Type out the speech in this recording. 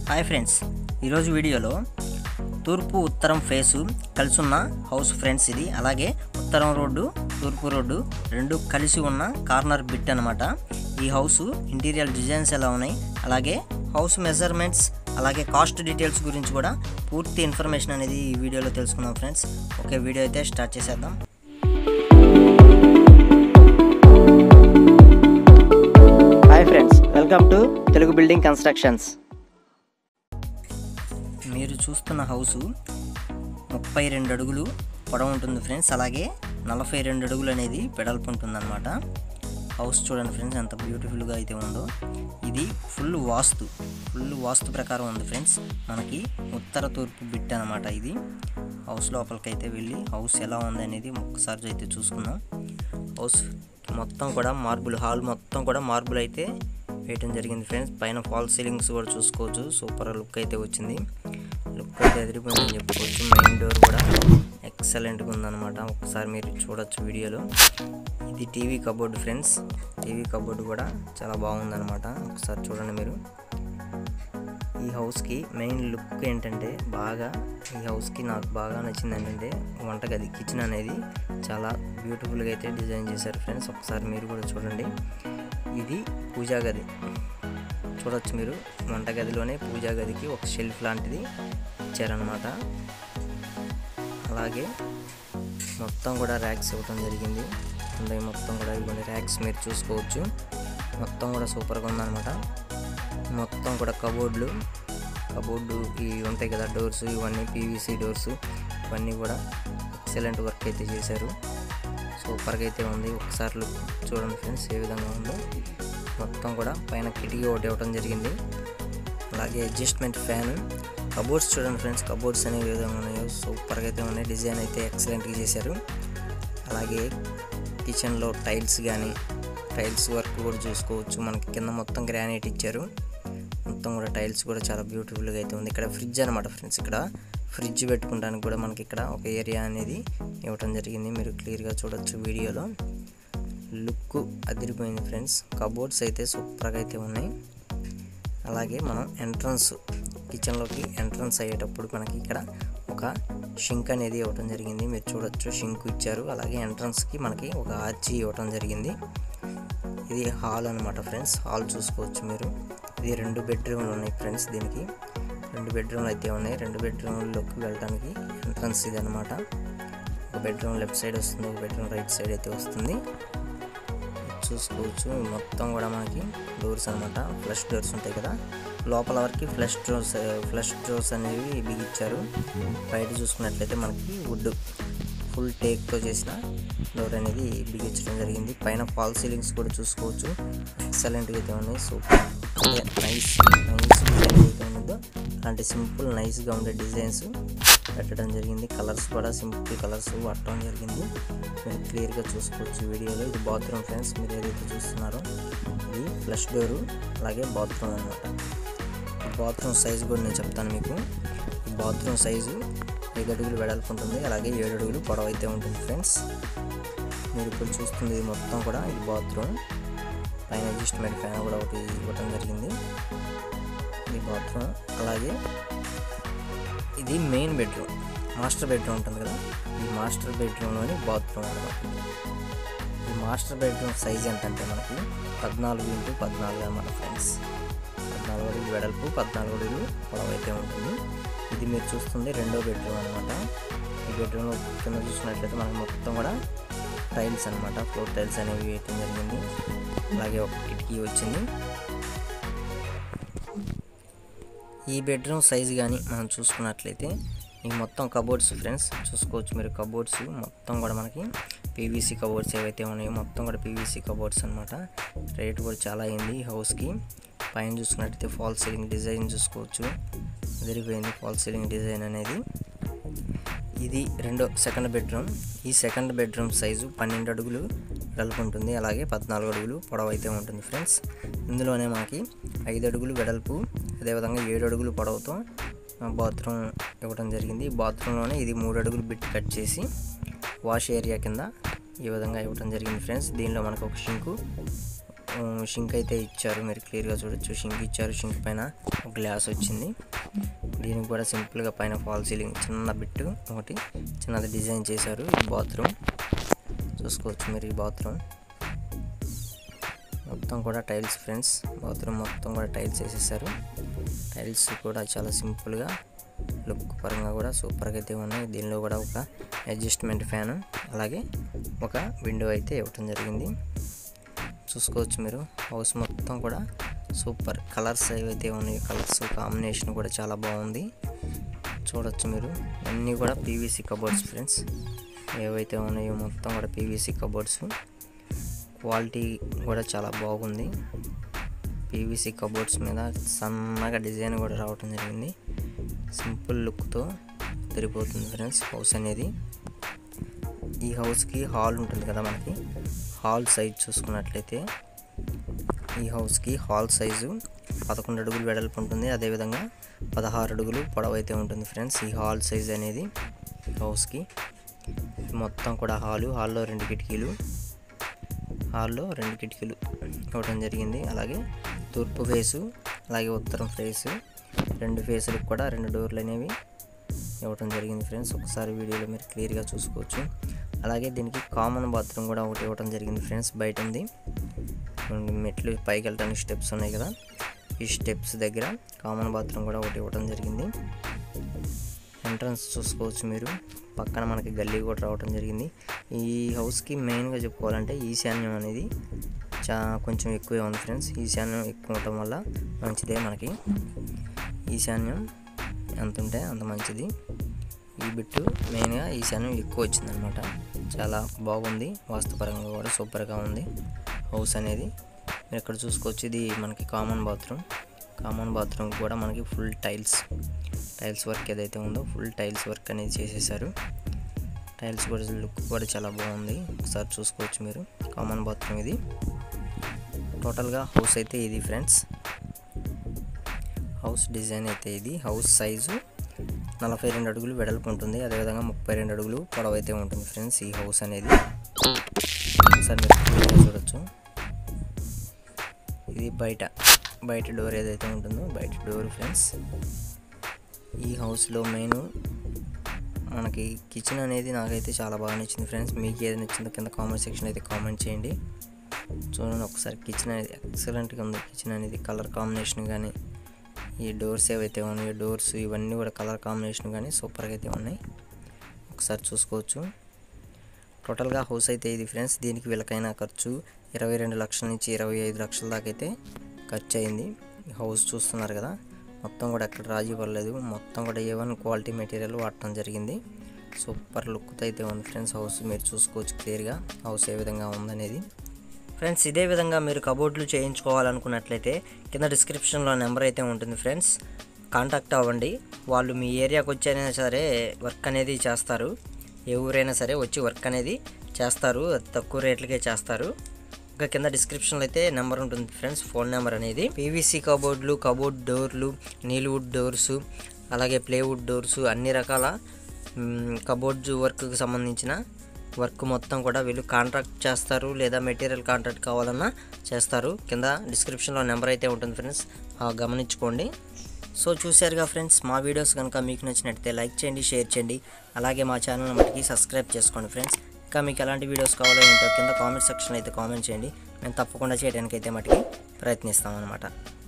Hi friends, ఈరోజు వీడియోలో తూర్పు ఉత్తరం ఫేసు కలిసి ఉన్న హౌస్ ఫ్రెండ్స్ ఇది. అలాగే ఉత్తరం రోడ్డు తూర్పు రోడ్డు రెండు కలిసి ఉన్న కార్నర్ బిట్ అనమాట. ఈ హౌస్ ఇంటీరియర్ డిజైన్స్ ఎలా ఉన్నాయి, అలాగే హౌస్ మెజర్మెంట్స్, అలాగే కాస్ట్ డీటెయిల్స్ గురించి కూడా పూర్తి ఇన్ఫర్మేషన్ అనేది ఈ వీడియోలో తెలుసుకుందాం ఫ్రెండ్స్. ఓకే, వీడియో అయితే స్టార్ట్ చేసేద్దాం. Hi friends, welcome to Telugu building constructions. మీరు చూస్తున్న హౌసు 32 అడుగులు పొడవు ఉంటుంది ఫ్రెండ్స్, అలాగే 42 అడుగులు అనేది వెడల్పు ఉంటుంది అనమాట. హౌస్ చూడండి ఫ్రెండ్స్ ఎంత బ్యూటిఫుల్గా అయితే ఉందో. ఇది ఫుల్ వాస్తు ప్రకారం ఉంది ఫ్రెండ్స్. మనకి ఉత్తర తూర్పు బిట్ అనమాట. ఇది హౌస్ లోపలికి అయితే వెళ్ళి హౌస్ ఎలా ఉంది అనేది ఒక్కసారి అయితే చూసుకుందాం. హౌస్ మొత్తం కూడా మార్బుల్, హాల్ మొత్తం కూడా మార్బుల్ అయితే వేయటం జరిగింది ఫ్రెండ్స్. పైన ఫాల్ సీలింగ్స్ కూడా చూసుకోవచ్చు. సూపర్ లుక్ అయితే వచ్చింది. లుక్ అయితే ఎదిరిపోయిందని చెప్పుకోవచ్చు. మెయిన్ డోర్ కూడా ఎక్సలెంట్గా ఉందన్నమాట. ఒకసారి మీరు చూడొచ్చు వీడియోలో. ఇది TV cupboard friends. TV cupboard కూడా చాలా బాగుందన్నమాట. ఒకసారి చూడండి మీరు. ఈ హౌస్కి మెయిన్ లుక్ ఏంటంటే ఈ హౌస్కి నాకు బాగా నచ్చింది ఏంటంటే వంటగది, కిచెన్ అనేది చాలా బ్యూటిఫుల్గా అయితే డిజైన్ చేశారు ఫ్రెండ్స్. ఒకసారి మీరు కూడా చూడండి. ఇది పూజా గది చూడొచ్చు మీరు. వంటగదిలోనే పూజా గదికి ఒక షెల్ఫ్ లాంటిది ఇచ్చారనమాట. అలాగే మొత్తం కూడా ర్యాక్స్ ఇవ్వటం జరిగింది. అంటే మొత్తం కూడా ఇవ్వండి ర్యాక్స్ మీరు చూసుకోవచ్చు. మొత్తం కూడా సూపర్గా ఉందన్నమాట. మొత్తం కూడా కబోర్డు ఇవి ఉంటాయి కదా, డోర్స్, ఇవన్నీ పీవీసీ డోర్స్, ఇవన్నీ కూడా ఎక్సలెంట్ వర్క్ అయితే చేశారు. సూపర్గా అయితే ఉంది. ఒకసారి లుక్ చూడండి ఫ్రెండ్స్ ఏ విధంగా ఉందో. మొత్తం కూడా పైన కిటికీ ఒకటి ఇవ్వడం జరిగింది. అలాగే అడ్జస్ట్మెంట్ ఫ్యాన్. కబోర్డ్స్ చూడండి ఫ్రెండ్స్, కబోర్డ్స్ అనేవి ఏ విధంగా ఉన్నాయో సూపర్గా అయితే ఉన్నాయి. డిజైన్ అయితే ఎక్సలెంట్గా చేశారు. అలాగే కిచెన్లో టైల్స్ వర్క్ కూడా చూసుకోవచ్చు. మనకి కింద మొత్తం గ్రానైట్ ఇచ్చారు. మొత్తం కూడా టైల్స్ కూడా చాలా బ్యూటిఫుల్గా అయితే ఉంది. ఇక్కడ ఫ్రిడ్జ్ అనమాట ఫ్రెండ్స్. ఇక్కడ ఫ్రిడ్జ్ పెట్టుకోవడానికి కూడా మనకి ఇక్కడ ఒక ఏరియా అనేది ఇవ్వటం జరిగింది. మీరు క్లియర్గా చూడొచ్చు వీడియోలో. లుక్ అదిరిపోయింది ఫ్రెండ్స్. కబోర్డ్స్ అయితే సూపర్గా అయితే ఉన్నాయి. అలాగే మనం కిచెన్లోకి ఎంట్రన్స్ అయ్యేటప్పుడు మనకి ఇక్కడ ఒక షింక్ అనేది ఇవ్వటం జరిగింది. మీరు చూడొచ్చు, షింక్ ఇచ్చారు. అలాగే ఎంట్రన్స్కి మనకి ఒక ఆర్చి ఇవ్వటం జరిగింది. ఇది హాల్ అనమాట ఫ్రెండ్స్. హాల్ చూసుకోవచ్చు మీరు. ఇది 2 బెడ్రూమ్లు ఉన్నాయి ఫ్రెండ్స్. దీనికి 2 బెడ్రూమ్లు అయితే ఉన్నాయి. 2 బెడ్రూమ్లోకి వెళ్ళడానికి ఎంట్రన్స్ ఇది అనమాట. ఒక బెడ్రూమ్ లెఫ్ట్ సైడ్ వస్తుంది, ఒక బెడ్రూమ్ రైట్ సైడ్ అయితే వస్తుంది. చూసుకోవచ్చు. మొత్తం కూడా మనకి డోర్స్ అనమాట. ఫ్లష్ డోర్స్ ఉంటాయి కదా, లోపల వరకు ఫ్లష్ డోర్స్ అనేవి బిగించారు. బయట చూసుకున్నట్లయితే మనకి వుడ్ ఫుల్ టేక్తో చేసిన డోర్ అనేది బిగించడం జరిగింది. పైన ఫాల్ సీలింగ్స్ కూడా చూసుకోవచ్చు. ఎక్సలెంట్గా అయితే ఉన్నాయి. సూపర్ నైస్ డిజైన్ అయితే ఉందో అలాంటి సింపుల్ నైస్గా ఉండే డిజైన్స్ పెట్టడం జరిగింది. కలర్స్ కూడా సింపుల్ కలర్స్ వాడటం జరిగింది. మీరు క్లియర్గా చూసుకోవచ్చు వీడియోలో. ఇది బాత్రూమ్ ఫ్రెండ్స్. మీరు ఏదైతే చూస్తున్నారో ఇది ఫ్లష్ డోరు, అలాగే బాత్రూమ్ అనమాట. ఈ బాత్రూమ్ సైజు కూడా నేను చెప్తాను మీకు. ఈ బాత్రూమ్ సైజు 5 అడుగులు వెడల్పు ఉంటుంది, అలాగే 7 అడుగులు పొడవు అయితే ఉంటుంది ఫ్రెండ్స్. మీరు ఇప్పుడు చూస్తుంది ఇది మొత్తం కూడా ఇది బాత్రూమ్. పైన అడ్జస్ట్మెంట్ ఫ్యాన్ కూడా ఒకటి ఇవ్వటం జరిగింది. ఇది బాత్రూమ్. అలాగే ఇది మెయిన్ బెడ్రూమ్, మాస్టర్ బెడ్రూమ్ ఉంటుంది కదా, ఈ మాస్టర్ బెడ్రూమ్లోని బాత్రూమ్ అనమాట. ఈ మాస్టర్ బెడ్రూమ్ సైజ్ ఏంటంటే మనకి 14x14 అనమాట ఫ్రెండ్స్. 14 అడుగులు వెడల్పు, 14 అడుగులు పొడవు అయితే ఉంటుంది. ఇది మీరు చూస్తుంది 2వ బెడ్రూమ్ అనమాట. ఈ బెడ్రూమ్లో కింద చూసినట్లయితే మనకి మొత్తం కూడా టైల్స్ అనమాట, ఫ్లోర్ టైల్స్ అనేవి వేయటం జరిగింది. అలాగే ఒక కిటికీ వచ్చింది. ఈ బెడ్రూమ్ సైజు కానీ మనం చూసుకున్నట్లయితే ఈ మొత్తం కబోర్డ్స్ ఫ్రెండ్స్ చూసుకోవచ్చు మీరు. కబోర్డ్స్ మొత్తం కూడా మనకి పీవీసీ కబోర్డ్స్ ఏవైతే ఉన్నాయో మొత్తం కూడా పీవీసీ కబోర్డ్స్ అనమాట. రేట్ కూడా చాలా అయింది ఈ హౌస్కి. పైన చూసుకున్నట్లయితే ఫాల్ సీలింగ్ డిజైన్ చూసుకోవచ్చు. అదిరిపోయింది ఫాల్ సీలింగ్ డిజైన్ అనేది. ఇది సెకండ్ బెడ్రూమ్. ఈ సెకండ్ బెడ్రూమ్ సైజు 12 అడుగులు వెడల్పు ఉంటుంది, అలాగే 14 అడుగులు పొడవు అయితే ఉంటుంది ఫ్రెండ్స్. ఇందులోనే మనకి 5 అడుగులు వెడల్పు, అదేవిధంగా 7 అడుగులు పొడవుతో బాత్రూమ్ ఇవ్వడం జరిగింది. బాత్రూంలోనే ఇది 3 అడుగులు బిట్ కట్ చేసి వాష్ ఏరియా కింద ఈ విధంగా ఇవ్వడం జరిగింది ఫ్రెండ్స్. దీనిలో మనకు ఒక షింకు షింక్ అయితే ఇచ్చారు, మీరు క్లియర్గా చూడొచ్చు. షింక్ ఇచ్చారు, షింక్ పైన ఒక గ్లాస్ వచ్చింది. దీనికి కూడా సింపుల్గా పైన ఫాల్ సీలింగ్ చిన్న బిట్టు ఒకటి చిన్నది డిజైన్ చేశారు. ఈ బాత్రూమ్ చూసుకోవచ్చు మీరు. ఈ బాత్రూమ్ మొత్తం కూడా టైల్స్ ఫ్రెండ్స్. బాత్రూమ్ మొత్తం కూడా టైల్స్ వేసేసారు. టైల్స్ కూడా చాలా సింపుల్గా లుక్ పరంగా కూడా సూపర్గా అయితే ఉన్నాయి. దీనిలో కూడా ఒక అడ్జస్ట్మెంట్ ఫ్యాన్ అలాగే ఒక విండో అయితే ఇవ్వటం జరిగింది. చూసుకోవచ్చు మీరు. హౌస్ మొత్తం కూడా సూపర్ కలర్స్ ఏవైతే ఉన్నాయి, కలర్స్ కాంబినేషన్ కూడా చాలా బాగుంది. చూడొచ్చు మీరు. అన్నీ కూడా పీవీసీ కబోర్డ్స్ ఫ్రెండ్స్. ఏవైతే ఉన్నాయో మొత్తం కూడా పీవీసీ కబోర్డ్స్. క్వాలిటీ కూడా చాలా బాగుంది. పీవీసీ కబోర్డ్స్ మీద సన్నగా డిజైన్ కూడా రావటం జరిగింది. సింపుల్ లుక్తో తిరిగిపోతుంది ఫ్రెండ్స్ హౌస్ అనేది. ఈ హౌస్కి హాల్ ఉంటుంది కదా మనకి. హాల్ సైజ్ చూసుకున్నట్లయితే ఈ హౌస్కి హాల్ సైజు 11 అడుగులు వెడల్పు ఉంటుంది. అదేవిధంగా 16 అడుగులు పొడవు అయితే ఉంటుంది ఫ్రెండ్స్ ఈ హాల్ సైజ్ అనేది హౌస్కి. మొత్తం కూడా హాల్లో 2 కిటికీలు ఇవ్వడం జరిగింది. అలాగే తూర్పు ఫేసు అలాగే ఉత్తరం ఫేసు 2 ఫేసులకు కూడా 2 డోర్లు అనేవి ఇవ్వడం జరిగింది ఫ్రెండ్స్. ఒకసారి వీడియోలో మీరు క్లియర్గా చూసుకోవచ్చు. అలాగే దీనికి కామన్ బాత్రూమ్ కూడా ఒకటి ఇవ్వడం జరిగింది ఫ్రెండ్స్. బయట ఉంది. మెట్లు పైకి వెళ్ళడానికి స్టెప్స్ ఉన్నాయి కదా, ఈ స్టెప్స్ దగ్గర కామన్ బాత్రూమ్ కూడా ఒకటి ఇవ్వడం జరిగింది. ఎంట్రన్స్ చూసుకోవచ్చు మీరు. పక్కన మనకి గల్లీ కూడా రావడం జరిగింది. ఈ హౌస్కి మెయిన్గా చెప్పుకోవాలంటే ఈశాన్యం అనేది కొంచెం ఎక్కువే ఉంది ఫ్రెండ్స్. ఈశాన్యం ఎక్కువ ఉండటం వల్ల మంచిదే మనకి. ఈశాన్యం ఎంత ఉంటే అంత మంచిది. ఈ బిట్టు మెయిన్గా ఈశాన్యం ఎక్కువ వచ్చిందనమాట. చాలా బాగుంది. వాస్తుపరంగా కూడా సూపర్గా ఉంది హౌస్ అనేది. మీరు ఇక్కడ చూసుకోవచ్చు. ఇది మనకి కామన్ బాత్రూమ్ కూడా మనకి ఫుల్ టైల్స్ వర్క్ ఏదైతే ఉందో ఫుల్ టైల్స్ వర్క్ అనేది చేసేసారు. టైల్స్ కూడా లుక్ కూడా చాలా బాగుంది. ఒకసారి చూసుకోవచ్చు మీరు. కామన్ బాత్రూమ్ ఇది. టోటల్గా హౌస్ అయితే ఇది ఫ్రెండ్స్. హౌస్ డిజైన్ అయితే ఇది. హౌస్ సైజు 42 అడుగులు వెడల్పు ఉంటుంది. అదేవిధంగా 32 అడుగులు పొడవు అయితే ఉంటుంది ఫ్రెండ్స్ ఈ హౌస్ అనేది. ఒకసారి మీరు చూడొచ్చు. ఇది బయట డోర్ ఏదైతే ఉంటుందో బయట డోర్ ఫ్రెండ్స్. ఈ హౌస్లో మెయిన్ మనకి కిచెన్ అనేది నాకైతే చాలా బాగా నచ్చింది ఫ్రెండ్స్. మీకు ఏది నచ్చిందో కింద కామెంట్ సెక్షన్ అయితే కామెంట్ చేయండి. చూడండి ఒకసారి. కిచెన్ అనేది ఎక్సలెంట్గా ఉంది. కిచెన్ అనేది కలర్ కాంబినేషన్ కానీ ఈ డోర్స్ ఏవైతే ఉన్నాయో డోర్స్ ఇవన్నీ కూడా కలర్ కాంబినేషన్ కానీ సూపర్గా అయితే ఉన్నాయి. ఒకసారి చూసుకోవచ్చు. టోటల్గా హౌస్ అయితే ఇది ఫ్రెండ్స్. దీనికి వీళ్ళకైనా ఖర్చు 22 లక్షల నుంచి 25 లక్షల దాకా అయితే ఖర్చు అయింది. హౌస్ చూస్తున్నారు కదా. మొత్తం కూడా ఎక్కడ రాజీ పడలేదు. మొత్తం కూడా A1 క్వాలిటీ మెటీరియల్ వాడటం జరిగింది. సూపర్ లుక్తో అయితే ఉంది ఫ్రెండ్స్ హౌస్. మీరు చూసుకోవచ్చు క్లియర్గా హౌస్ ఏ విధంగా ఉందనేది ఫ్రెండ్స్. ఇదే విధంగా మీరు కబోర్డ్లు చేయించుకోవాలనుకున్నట్లయితే కింద డిస్క్రిప్షన్లో నెంబర్ అయితే ఉంటుంది ఫ్రెండ్స్. కాంటాక్ట్ అవ్వండి. వాళ్ళు మీ ఏరియాకి వచ్చైనా సరే వర్క్ అనేది చేస్తారు. ఏ ఊరైనా సరే వచ్చి వర్క్ అనేది చేస్తారు. తక్కువ రేట్లకే చేస్తారు. ఇంకా కింద డిస్క్రిప్షన్లో అయితే నెంబర్ ఉంటుంది ఫ్రెండ్స్. ఫోన్ నెంబర్ అనేది. పీవీసీ కబోర్డ్లు, కబోర్డ్ డోర్లు, నీల్వుడ్ డోర్సు అలాగే ప్లేవుడ్ డోర్సు అన్ని రకాల కబోర్డ్స్ వర్క్కి సంబంధించిన వర్క్ మొత్తం కూడా వీళ్ళు కాంట్రాక్ట్ చేస్తారు. లేదా మెటీరియల్ కాంట్రాక్ట్ కావాలన్నా చేస్తారు. కింద డిస్క్రిప్షన్లో నెంబర్ అయితే ఉంటుంది ఫ్రెండ్స్. గమనించుకోండి. సో చూశారుగా ఫ్రెండ్స్. మా వీడియోస్ కనుక మీకు నచ్చినట్టయితే లైక్ చేయండి, షేర్ చేయండి. అలాగే మా ఛానల్ మటుకి సబ్స్క్రైబ్ చేసుకోండి ఫ్రెండ్స్. ఇంకా మీకు ఎలాంటి వీడియోస్ కావాలో ఏంటో కింద కామెంట్ సెక్షన్ అయితే కామెంట్ చేయండి. మేము తప్పకుండా చేయడానికి అయితే మటుకి ప్రయత్నిస్తామన్నమాట.